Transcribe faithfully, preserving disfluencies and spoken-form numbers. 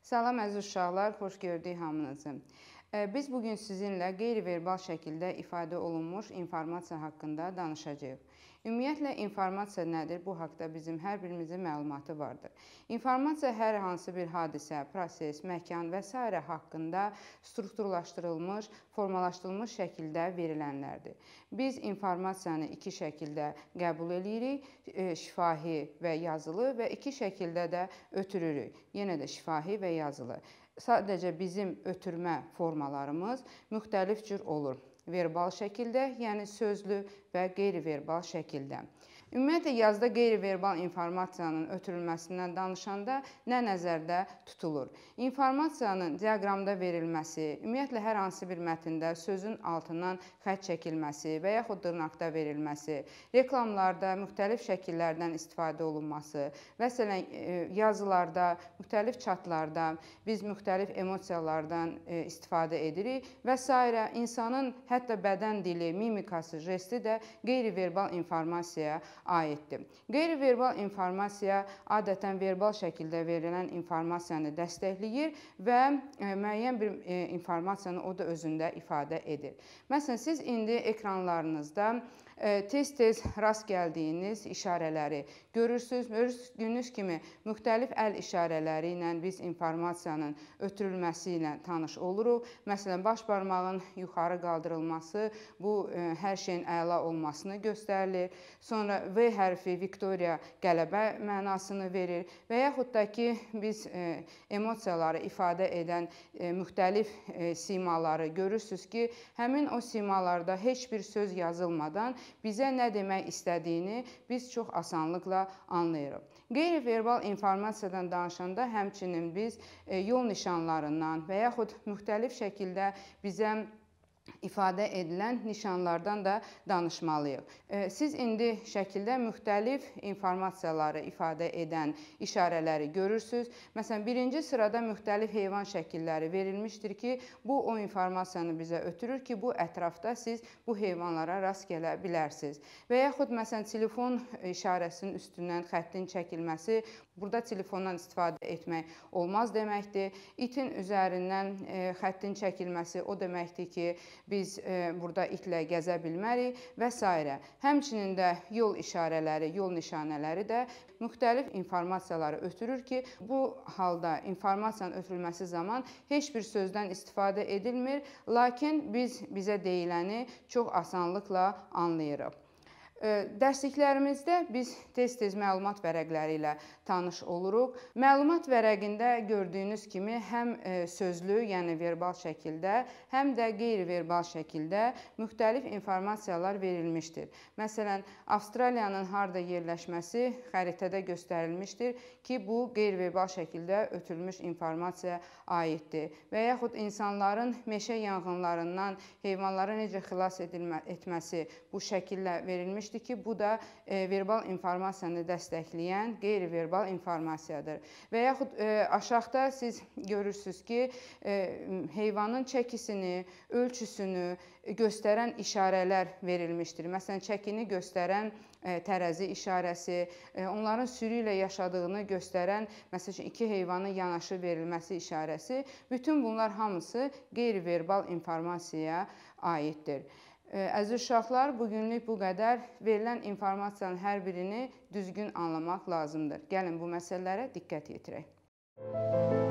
Salam əziz uşaqlar, xoş gördük hamınızı. Biz bugün sizinlə qeyri-verbal şəkildə ifadə olunmuş informasiya haqqında danışacağıq. Ümumiyyətlə, informasiya nədir? Bu haqda bizim hər birimizin məlumatı vardır. İnformasiya hər hansı bir hadisə, proses, məkan və s. haqqında strukturlaşdırılmış, formalaşdırılmış şəkildə verilənlərdir. Biz informasiyanı iki şəkildə qəbul edirik, şifahi və yazılı və iki şəkildə də ötürürük. Yenə də şifahi və yazılı. Sadəcə bizim ötürmə formalarımız müxtəlif cür olur. Verbal şəkildə, yəni sözlü və qeyri-verbal şəkildə. Ümumiyyətlə, yazda qeyri-verbal informasiyanın ötürülməsindən danışanda nə nəzərdə tutulur? İnformasiyanın diaqramda verilməsi, ümumiyyətlə, hər hansı bir mətndə sözün altından xətt çəkilməsi və yaxud dırnaqda verilməsi, reklamlarda müxtəlif şəkillərdən istifadə olunması, məsələn, yazılarda, müxtəlif çatlarda biz müxtəlif emosiyalardan istifadə edirik və s. İnsanın hətta bədən dili, mimikası, jesti də qeyri-verbal informasiyaya aiddir. Qeyri-verbal informasiya adətən verbal şəkildə verilən informasiyanı dəstəkləyir və müəyyən bir informasiyanı o da özündə ifadə edir. Məsələn, siz indi ekranlarınızda tez-tez rast gəldiyiniz işarələri görürsünüz. Gördüyünüz kimi müxtəlif əl işarələri ilə biz informasiyanın ötürülməsi ilə tanış oluruq. Məsələn, baş barmağın yuxarı qaldırılması bu hər şeyin əla olmasını göstərilir. Sonra V hərfi Viktoriya qələbə mənasını verir və yaxud da ki, biz emosiyaları ifadə edən müxtəlif simaları görürsünüz ki, həmin o simalarda heç bir söz yazılmadan bizə nə demək istədiyini biz çox asanlıqla anlayırıq. Qeyri-verbal informasiyadan danışanda həmçinin biz yol nişanlarından və yaxud müxtəlif şəkildə bizə ifadə edilən nişanlardan da danışmalıyıq. Siz indi şəkildə müxtəlif informasiyaları ifadə edən işarələri görürsünüz. Məsələn, birinci sırada müxtəlif heyvan şəkilləri verilmişdir ki, bu o informasiyanı bizə ötürür ki, bu ətrafda siz bu heyvanlara rast gələ bilərsiniz. Və yaxud, məsələn, telefon işarəsinin üstündən xəttin çəkilməsi, burada telefondan istifadə etmək olmaz deməkdir. İtin üzərindən xəttin çəkilməsi o deməkdir ki, biz burada itlə gəzə bilmərik və s. Həmçinin də yol işarələri, yol nişanələri də müxtəlif informasiyaları ötürür ki, bu halda informasiyanın ötürülməsi zaman heç bir sözdən istifadə edilmir, lakin biz bizə deyiləni çox asanlıqla anlayırıq. Dərsliklərimizdə biz tez-tez məlumat vərəqləri ilə tanış oluruq. Məlumat vərəqində gördüyünüz kimi həm sözlü, yəni verbal şəkildə, həm də qeyri-verbal şəkildə müxtəlif informasiyalar verilmişdir. Məsələn, Avstraliyanın harda yerləşməsi xəritədə göstərilmişdir ki, bu qeyri-verbal şəkildə ötürülmüş informasiya aiddir. Və yaxud insanların meşə yanğınlarından heyvanlara necə xilas etməsi bu şəkillə verilmişdir ki, bu da verbal informasiyanı dəstəkləyən qeyri-verbal informasiyadır. Və yaxud aşağıda siz görürsünüz ki, heyvanın çəkisini, ölçüsünü göstərən işarələr verilmişdir. Məsələn, çəkini göstərən tərəzi işarəsi, onların sürü ilə yaşadığını göstərən, məsələn, iki heyvanın yanaşı verilməsi işarəsi, bütün bunlar hamısı qeyri-verbal informasiyaya aiddir. Əziz uşaqlar, bugünlük bu qədər. Verilən informasiyanın hər birini düzgün anlamaq lazımdır. Gəlin bu məsələlərə diqqət yetirək.